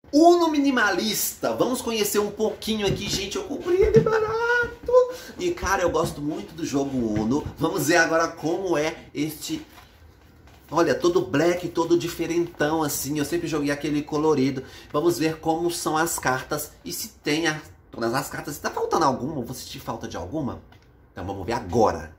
Uno minimalista, vamos conhecer um pouquinho aqui, gente. Eu comprei ele barato. E cara, eu gosto muito do jogo Uno. Vamos ver agora como é este... Olha, todo black, todo diferentão assim. Eu sempre joguei aquele colorido. Vamos ver como são as cartas e se tem todas as cartas. Se tá faltando alguma, você sentir falta de alguma? Então vamos ver agora.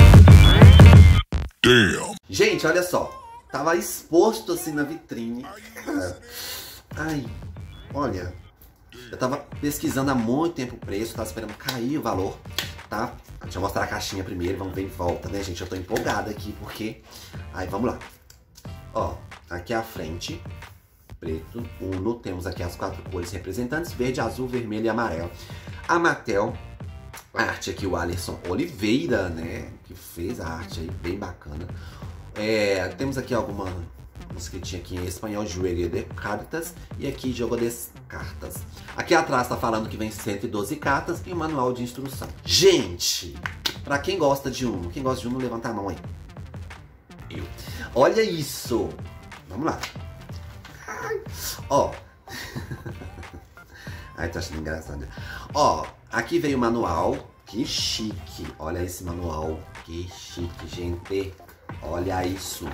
Damn. Gente, olha só. Tava exposto assim na vitrine. Ai, olha. Eu tava pesquisando há muito tempo o preço. Tava esperando cair o valor, tá? Deixa eu mostrar a caixinha primeiro. Vamos ver em volta, né, gente? Eu tô empolgada aqui porque... Aí, vamos lá. Ó, aqui à frente. Preto, Uno. Temos aqui as 4 cores representantes. Verde, azul, vermelho e amarelo. A Mattel. A arte aqui, o Alisson Oliveira, né? Que fez a arte aí, bem bacana. Temos aqui alguma escritinha aqui em espanhol, Juego de Cartas. E aqui, Jogo de Cartas. Aqui atrás tá falando que vem 112 cartas e um manual de instrução. Gente, pra quem gosta de Uno, levanta a mão aí. Eu. Olha isso. Vamos lá. Ai. Ó. Ai, tô achando engraçado. Ó, aqui veio o manual. Que chique. Olha esse manual. Que chique, gente. Olha isso.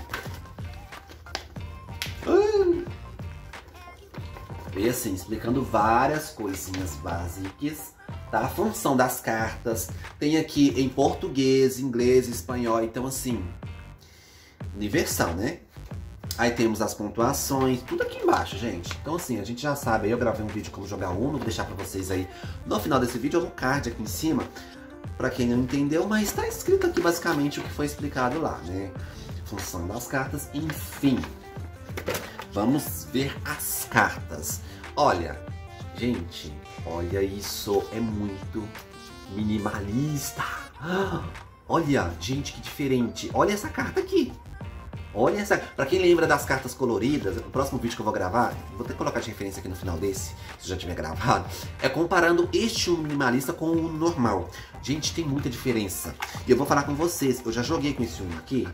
E assim, explicando várias coisinhas básicas, tá? A função das cartas. Tem aqui em português, inglês, espanhol. Então assim, universal, né? Aí temos as pontuações, tudo aqui embaixo, gente. Então assim, a gente já sabe. Aí eu gravei um vídeo como jogar Uno. Vou deixar pra vocês aí no final desse vídeo, ou no card aqui em cima, pra quem não entendeu. Mas tá escrito aqui basicamente o que foi explicado lá, né? Função das cartas, enfim. Vamos ver as cartas. Olha, gente, olha isso, é muito minimalista. Olha, gente, que diferente. Olha essa carta aqui. Olha essa. Pra quem lembra das cartas coloridas, o próximo vídeo que eu vou gravar, vou ter que colocar de referência aqui no final desse, se já tiver gravado, é comparando este Uno minimalista com o Uno normal. Gente, tem muita diferença. E eu vou falar com vocês, eu já joguei com esse Uno aqui.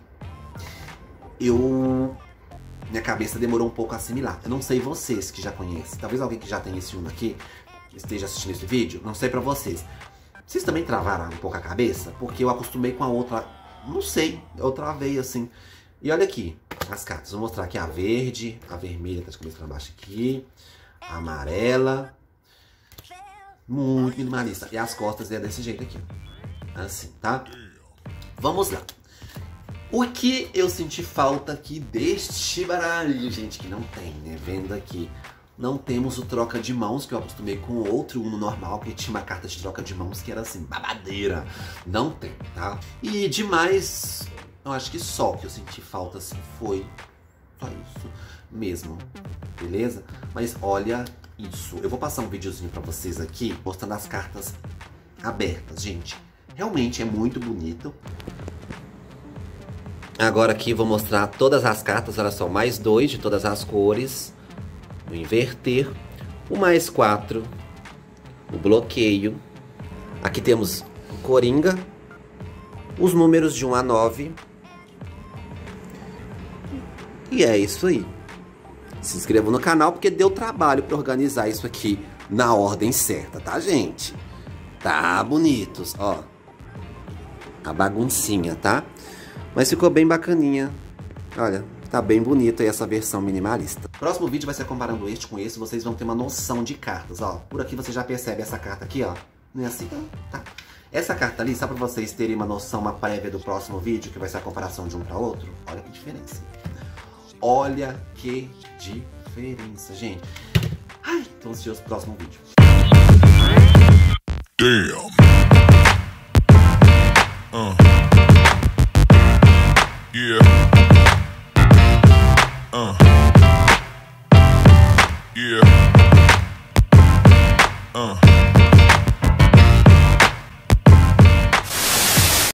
Minha cabeça demorou um pouco a assimilar. Eu não sei vocês que já conhecem. Talvez alguém que já tem esse Uno aqui esteja assistindo esse vídeo. Não sei pra vocês. Vocês também travaram um pouco a cabeça? Porque eu acostumei com a outra... Não sei. Eu travei assim. E olha aqui as cartas. Vou mostrar aqui a verde. A vermelha tá de cabeça pra baixo aqui. A amarela. Muito minimalista. E as costas é desse jeito aqui. Assim, tá? Vamos lá. O que eu senti falta aqui deste baralho, gente, que não tem, né? Vendo aqui, não temos o troca de mãos, que eu acostumei com o outro Uno normal, que tinha uma carta de troca de mãos que era assim, babadeira. Não tem, tá? E demais, eu acho que só que eu senti falta, assim, foi só isso mesmo, beleza? Mas olha isso. Eu vou passar um videozinho pra vocês aqui, mostrando as cartas abertas, gente. Realmente é muito bonito. Agora aqui vou mostrar todas as cartas, olha só, mais 2 de todas as cores. O inverter, o mais 4, o bloqueio. Aqui temos o Coringa, os números de 1 a 9. E é isso aí. Se inscrevam no canal porque deu trabalho para organizar isso aqui na ordem certa, tá, gente? Tá bonitos, ó. A baguncinha, tá? Mas ficou bem bacaninha. Olha, tá bem bonito aí essa versão minimalista. Próximo vídeo vai ser comparando este com esse. Vocês vão ter uma noção de cartas, ó. Por aqui você já percebe essa carta aqui, ó. Não é assim, tá? Essa carta ali, só pra vocês terem uma noção, uma prévia do próximo vídeo, que vai ser a comparação de um pra outro. Olha que diferença. Olha que diferença, gente. Ai, tô ansioso pro próximo vídeo. Damn. Yeah. Yeah.